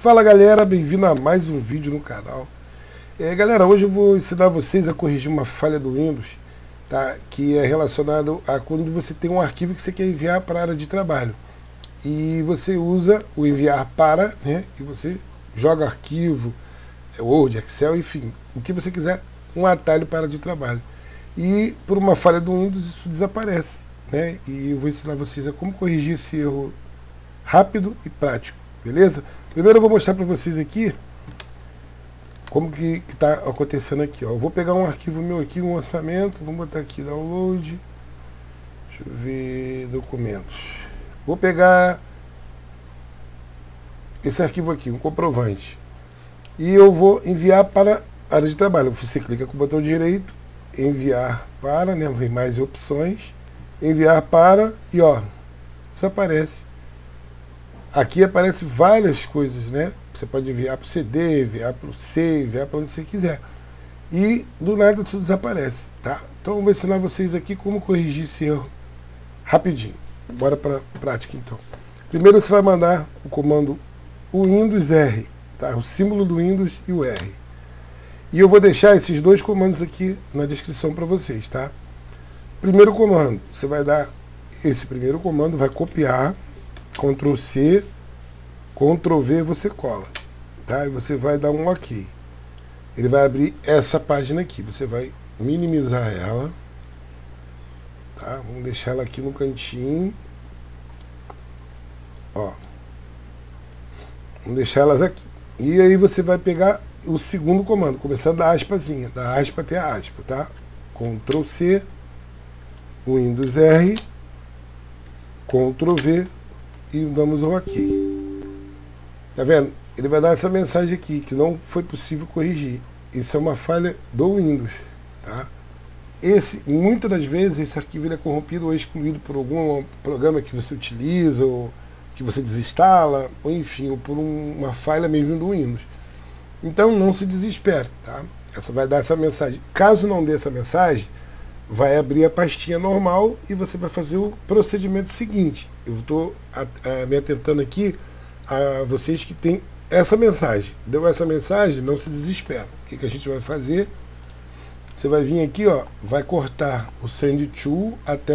Fala galera, bem-vindo a mais um vídeo no canal. Galera, hoje eu vou ensinar vocês a corrigir uma falha do Windows, tá? Que é relacionado a quando você tem um arquivo que você quer enviar para a área de trabalho e você usa o enviar para, né? E você joga arquivo, Word, Excel, enfim, o que você quiser, um atalho para a área de trabalho. E por uma falha do Windows isso desaparece, né? E eu vou ensinar vocês a como corrigir esse erro rápido e prático, beleza? Primeiro eu vou mostrar para vocês aqui como que está acontecendo aqui, ó. Eu vou pegar um arquivo meu aqui, um orçamento, vou botar aqui download, deixa eu ver, documentos. Vou pegar esse arquivo aqui, um comprovante, e eu vou enviar para a área de trabalho. Você clica com o botão direito, enviar para, né, vem mais opções, enviar para, e ó, desaparece. Aqui aparece várias coisas, né? Você pode enviar para o CD, enviar para o C, enviar para onde você quiser. E do nada tudo desaparece, tá? Então eu vou ensinar vocês aqui como corrigir esse erro rapidinho. Bora para a prática então. Primeiro você vai mandar o comando Windows R, tá? O símbolo do Windows e o R. E eu vou deixar esses dois comandos aqui na descrição para vocês, tá? Primeiro comando, você vai dar esse primeiro comando, vai copiar, Ctrl C, Ctrl V, você cola, tá? E você vai dar um OK. Ele vai abrir essa página aqui, você vai minimizar ela, tá? Vamos deixar ela aqui no cantinho, ó. Vamos deixar elas aqui. E aí você vai pegar o segundo comando, começando da aspazinha, da aspa até a aspa, tá? Ctrl C, Windows R, Ctrl V e damos um OK. Tá vendo? Ele vai dar essa mensagem aqui, que não foi possível corrigir. Isso é uma falha do Windows, tá? Muitas das vezes esse arquivo ele é corrompido ou excluído por algum programa que você utiliza, ou que você desinstala, ou enfim, ou por uma falha mesmo do Windows. Então não se desespere, tá? Essa vai dar essa mensagem. Caso não dê essa mensagem, vai abrir a pastinha normal e você vai fazer o procedimento seguinte. Eu estou me atentando aqui a vocês que tem essa mensagem. Deu essa mensagem, não se desespera. O que a gente vai fazer? Você vai vir aqui, ó, vai cortar o Send To até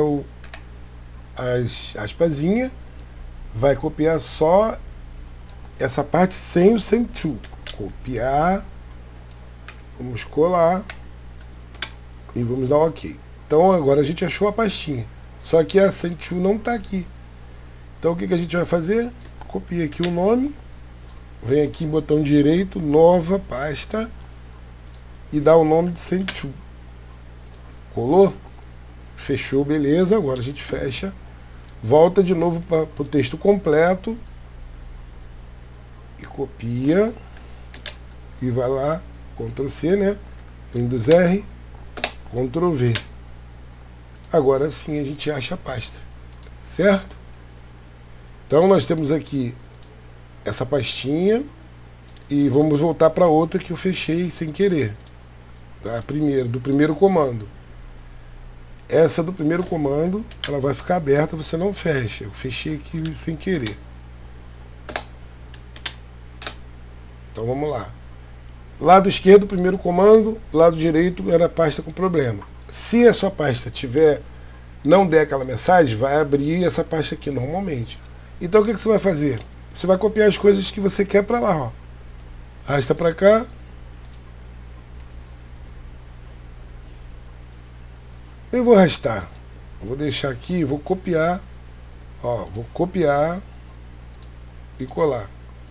as aspazinhas, vai copiar só essa parte sem o Send To. Copiar, vamos colar e vamos dar um OK. Então agora a gente achou a pastinha, só que a Send To não está aqui. Então o que a gente vai fazer? Copia aqui o nome, vem aqui em botão direito, nova pasta, e dá o nome de Send To. Colou? Fechou, beleza. Agora a gente fecha, volta de novo para o texto completo, e copia, e vai lá, Ctrl C, né? Windows R, Ctrl V. Agora sim a gente acha a pasta, certo? Então nós temos aqui essa pastinha e vamos voltar para outra que eu fechei sem querer, tá? Do primeiro comando. Essa do primeiro comando, ela vai ficar aberta, você não fecha. Eu fechei aqui sem querer. Então vamos lá. Lado esquerdo, primeiro comando, lado direito era a pasta com problema. Se a sua pasta não der aquela mensagem, vai abrir essa pasta aqui normalmente. Então o que você vai fazer? Você vai copiar as coisas que você quer para lá, ó. Arrasta para cá. Eu vou arrastar. Vou deixar aqui, vou copiar. Ó, vou copiar e colar.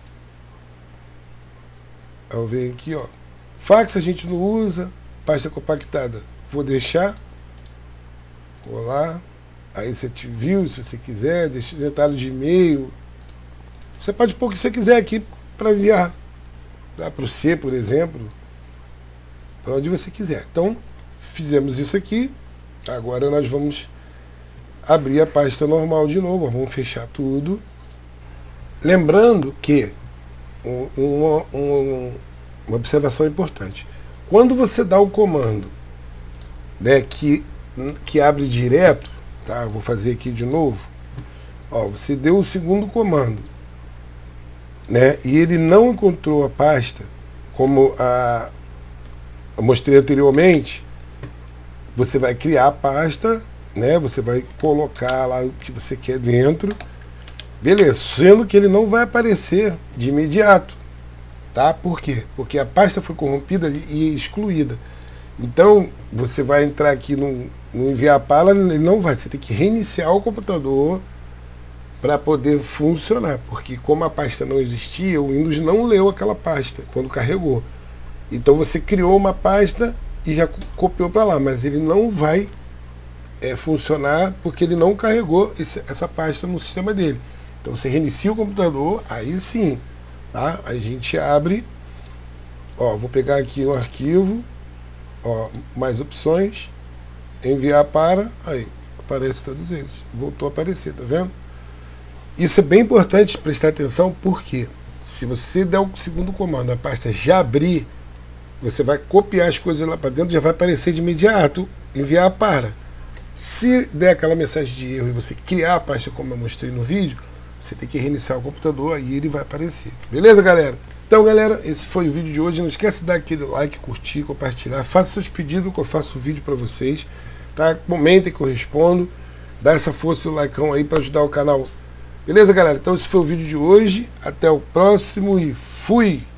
Eu venho aqui, ó. Fax a gente não usa, pasta compactada. Vou deixar. Colar. Aí você viu, se você quiser, destinatário de e-mail. Você pode pôr o que você quiser aqui para enviar. Para o C, por exemplo. Para onde você quiser. Então, fizemos isso aqui. Agora nós vamos abrir a pasta normal de novo. Vamos fechar tudo. Lembrando que uma observação importante. Quando você dá o comando, né, que abre direto, tá? Vou fazer aqui de novo. Ó, você deu o segundo comando, né, e ele não encontrou a pasta, como eu mostrei anteriormente, você vai criar a pasta, né, você vai colocar lá o que você quer dentro, beleza, sendo que ele não vai aparecer de imediato, tá? Por quê? Porque a pasta foi corrompida e excluída. Então, você vai entrar aqui no enviar para, ele não vai, você tem que reiniciar o computador para poder funcionar, porque como a pasta não existia, o Windows não leu aquela pasta quando carregou. Então você criou uma pasta e já copiou para lá, mas ele não vai funcionar porque ele não carregou essa pasta no sistema dele. Então você reinicia o computador, aí sim, tá? A gente abre, ó, vou pegar aqui um arquivo, ó, mais opções, enviar para, aí aparece todos eles, voltou a aparecer, tá vendo? Isso é bem importante prestar atenção, porque se você der o segundo comando, a pasta já abrir, você vai copiar as coisas lá para dentro, já vai aparecer de imediato, enviar para. Se der aquela mensagem de erro e você criar a pasta como eu mostrei no vídeo, você tem que reiniciar o computador, aí ele vai aparecer. Beleza, galera? Então, galera, esse foi o vídeo de hoje. Não esquece de dar aquele like, curtir, compartilhar. Faça seus pedidos que eu faço o vídeo para vocês. Tá? Comentem que eu respondo. Dá essa força e o likeão aí para ajudar o canal. Beleza, galera? Então esse foi o vídeo de hoje. Até o próximo e fui!